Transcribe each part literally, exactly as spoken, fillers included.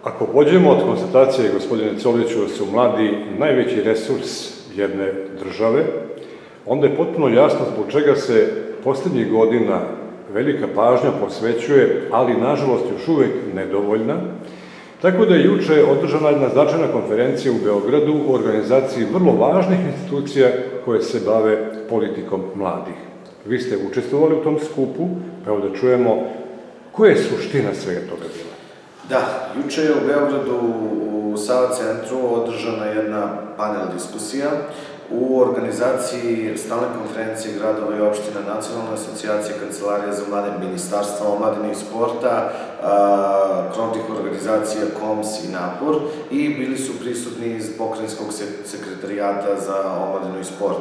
Ako pođemo od konstatacije, gospodine Coliću, da su mladi najveći resurs jedne države, onda je potpuno jasno zbog čega se poslednjih godina velika pažnja posvećuje, ali nažalost još uvek nedovoljna, tako da je juče održana jedna značajna konferencija u Beogradu u organizaciji vrlo važnih institucija koje se bave politikom mladih. Vi ste učestvovali u tom skupu, pa evo da čujemo koja je suština svega toga bila. Da, juče je u Beogradu u Sava centru održana jedna panel diskusija u organizaciji Stalne konferencije gradova i opština, Nacionalne asocijacije, Kancelarije za mlade, Ministarstva omladine i sporta, krovnih organizacija K O M S i Napor, i bili su prisutni iz Pokrajinskog sekretarijata za omladinu i sport.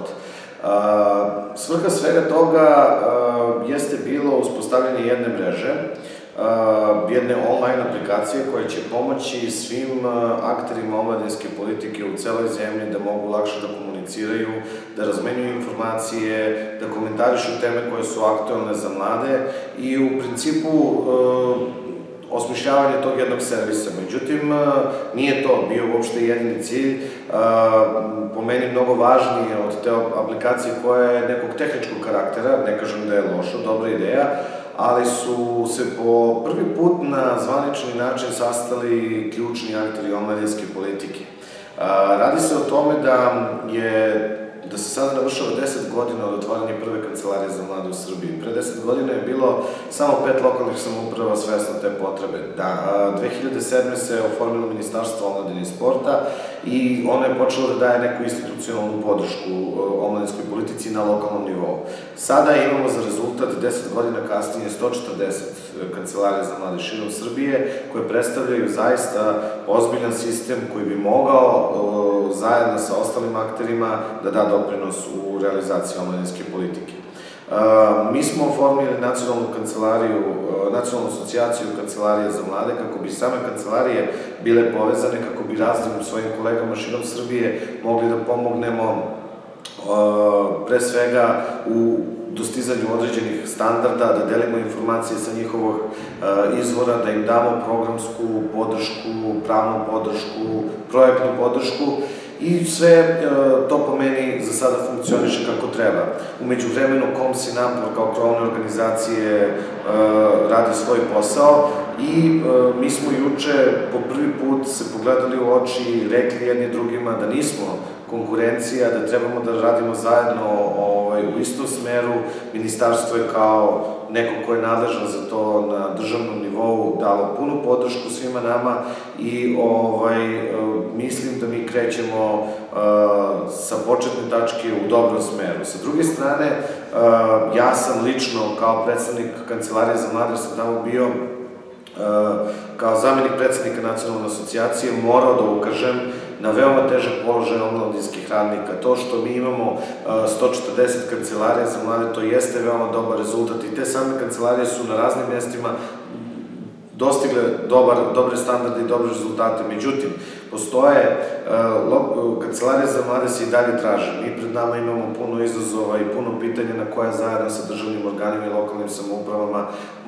Svrha svega toga jeste bilo uspostavljanje jedne mreže, jedne online aplikacije koja će pomoći svim akterima omladinske politike u celoj zemlji da mogu lakše da komuniciraju, da razmenjuju informacije, da komentarišu teme koje su aktuelne za mlade i u principu osmišljavanje tog jednog servisa. Međutim, nije to bio uopšte jedini cilj, po meni mnogo važnije od te aplikacije koja je nekog tehničkog karaktera, ne kažem da je loša, dobra ideja, ali su se po prvi put na zvanični način sastali ključni akteri omladinske politike. Radi se o tome da je da se sada navršava deset godina od otvaranja prve kancelarije za mlade u Srbiji. Pre deset godina je bilo samo pet lokalnih samouprava svesno te potrebe. dve hiljade sedme se oformilo Ministarstvo omladine i sporta i ono je počelo da daje neku institucionalnu podršku omladinskoj politici na lokalnom nivou. Sada imamo za rezultat deset godina kasnije sto četrdeset kancelarija za mlade širom Srbije, koje predstavljaju zaista ozbiljan sistem koji bi mogao zajedno sa ostalim akterima da da doprinos u realizaciji omladinske politike. Mi smo oformili nacionalnu kancelariju, nacionalnu asocijaciju kancelarije za mlade, kako bi same kancelarije bile povezane, kako bi raznim svojim kolegama širom Srbije mogli da pomognemo pre svega u dostizanju određenih standarda, da delimo informacije sa njihovog izvora, da im damo programsku podršku, pravnu podršku, projektnu podršku i sve to po meni za sada funkcioniše kako treba. Umeđu vremenu K O M S i Napor kao krovne organizacije radi svoj posao i mi smo juče po prvi put se pogledali u oči i rekli jedni drugima da nismo konkurencija, da trebamo da radimo zajedno u istom smeru. Ministarstvo je kao neko ko je nadležan za to na državnom nivou dalo punu podršku svima nama i mislim da mi krećemo sa početne tačke u dobrom smeru. Sa druge strane, ja sam lično kao predstavnik Kancelarije za mlade, sam tamo bio kao zamenik predsednika Nacionalne asocijacije, morao da ukažem na veoma težak položaj omladinskih radnika. To što mi imamo sto četrdeset kancelarija za mlade, to jeste veoma dobar rezultat i te same kancelarije su na raznim mestima dostigle dobre standarde i dobre rezultate. Međutim, postoje, kancelarije za mlade se i dalje traže. Mi pred nama imamo puno izazova i puno pitanja na koja zajedno sa državnim organima i lokalnim samoupravama,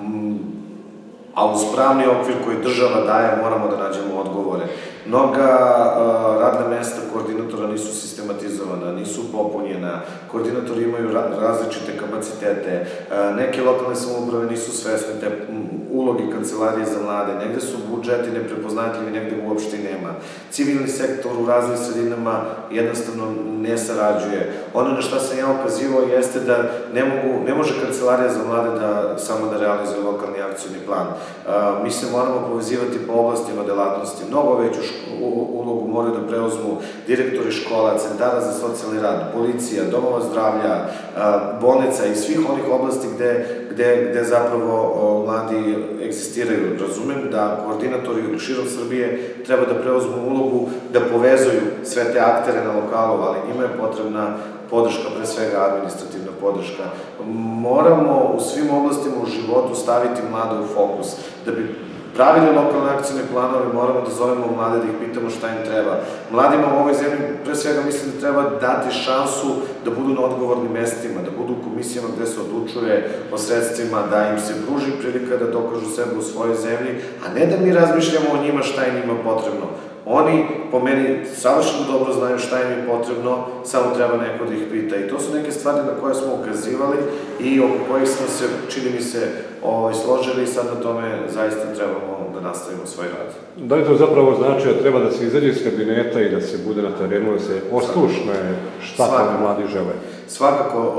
a uz pravni okvir koji država daje, moramo da nađemo odgovore. Mnoga radna mesta koordinatora nisu sistematizovana, nisu popunjena, koordinatori imaju različite kapacitete, neke lokalne samouprave nisu svesne te ulogi kancelarije za mlade, negde su budžeti neprepoznatljivi, negde uopšte nema. Civilni sektor u raznim sredinama jednostavno ne sarađuje. Ono na šta sam ja ukazivao jeste da ne može kancelarija za mlade samo da realizuje lokalni akcioni plan. Mi se moramo povezivati po oblastima delatnosti. Mnogo veću ulogu moraju da preuzmu direktori škola, centara za socijalni rad, policija, domova zdravlja, bolnica i svih onih oblasti gde zapravo mladi egzistiraju. Razumem da koordinatori širom Srbije treba da preuzmu ulogu da povezuju sve te aktere na lokalu, ali njima je potrebna podrška, pre svega administrativna podrška. Moramo u svim oblastima u životu staviti mlade u fokus, da bi pravili lokalne akcijne planove, moramo da zovemo mlade, da ih pitamo šta im treba. Mladima u ovoj zemlji, pre svega, mislim da treba dati šansu da budu na odgovornim mestima, da budu u komisijama gde se odlučuje o sredstvima, da im se pruži prilika da dokažu sebe u svojoj zemlji, a ne da mi razmišljamo o njima šta je njima potrebno. Oni, po meni, savršeno dobro znaju šta im je potrebno, samo treba neko da ih pita. I to su neke stvari na koje smo ukazivali i oko kojih smo se, čini mi se, složili i sad na tome zaista trebamo da nastavimo svoj rad. Da li to zapravo znači da treba da se izađe iz kabineta i da se bude na terenu, da se oslušne šta tamo mladi žele? Svakako.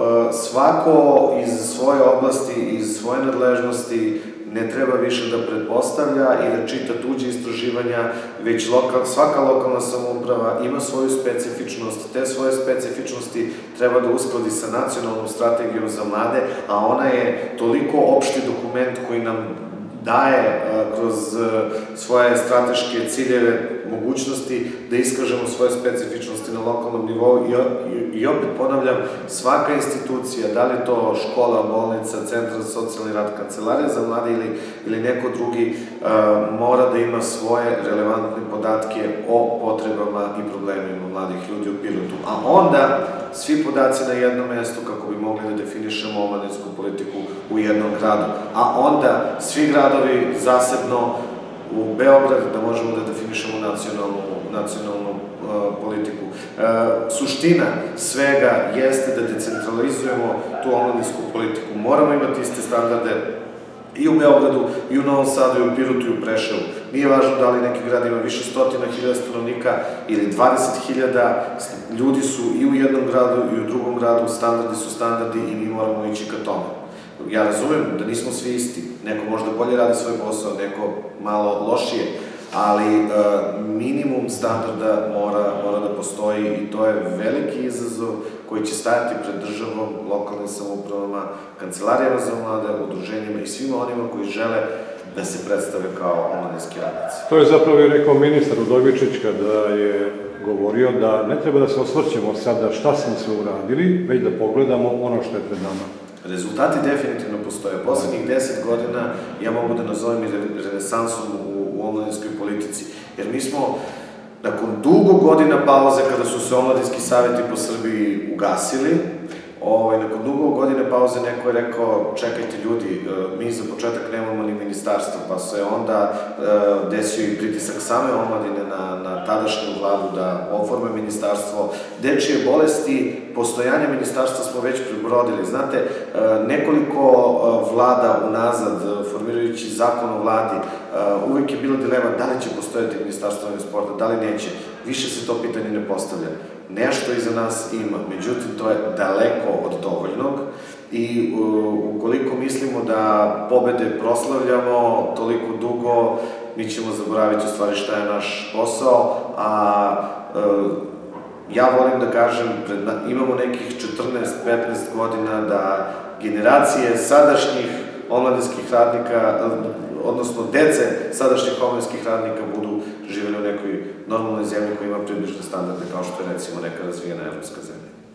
Svako iz svoje oblasti, iz svoje nadležnosti ne treba više da pretpostavlja i da čita tuđe istraživanja, već svaka lokalna samouprava ima svoju specifičnost, te svoje specifičnosti treba da uskladi sa nacionalnom strategijom za mlade, a ona je toliko opšti dokument koji nam daje kroz svoje strateške ciljeve mogućnosti da iskažemo svoje specifičnosti na lokalnom nivou i opet ponavljam, svaka institucija, da li to škola, bolnica, centar za socijalni rad, kancelarija za mlade ili neko drugi, mora da ima svoje relevantne podatke o potrebama i problemima mladih ljudi u Pirotu. A onda svi podaci na jednom mestu kako bi mogli da definišemo omladinsku politiku u jednom gradu. A onda svi gradovi zasebno u Beograd da možemo da definišemo nacionalnu politiku. Suština svega jeste da decentralizujemo tu omladinsku politiku. Moramo imati iste standarde i u Beogradu, i u Novom Sadu, i u Pirotu, i u Preševu. Nije važno da li neki grad ima više stotina hiljada stanovnika ili dvadeset hiljada, ljudi su i u jednom gradu i u drugom gradu, standardi su standardi i mi moramo ići ka tome. Ja razumem da nismo svi isti, neko možda bolje radi svoj posao, neko malo lošije, ali minimum standarda mora da postoji i to je veliki izazov koji će stajati pred državom, lokalnim samoupravama, kancelarijama za mlade, udruženjima i svima onima koji žele da se predstave kao omladinski radnici. To je zapravo i rekao ministar Udovičić kada je govorio da ne treba da se osvrćemo sada šta smo sve uradili, već da pogledamo ono što je pred nama. Rezultati definitivno postoje. Poslednjih deset godina ja mogu da nazovem i renesansom u omladinskoj politici. Jer mi smo, nakon dugo godina pauze, kada su se omladinski savjeti po Srbiji ugasili, nakon dugo godine pauze neko je rekao, čekajte ljudi, mi za početak nemamo ni ministarstvo, pa se onda desio i pritisak same omladine na tadašnju vladu da oforme ministarstvo. Dečije bolesti, postojanje ministarstva smo već prebrodili. Znate, nekoliko vlada unazad, formirajući zakon o vladi, uvek je bila dilema da li će postojati ministarstvo sporta, da li neće. Više se to pitanje ne postavlja. Nešto iza nas ima, međutim, to je daleko od dovoljnog i ukoliko mislimo da pobede proslavljamo toliko dugo, mi ćemo zaboraviti u stvari šta je naš posao, a ja volim da kažem, imamo nekih četrnaest do petnaest godina da generacije sadašnjih omladinskih radnika, odnosno dece sadašnjih omladinskih radnika budu živjeli u nekoj normalnoj zemlji koja ima približne standarde kao što je recimo neka razvijena evropska zemlja.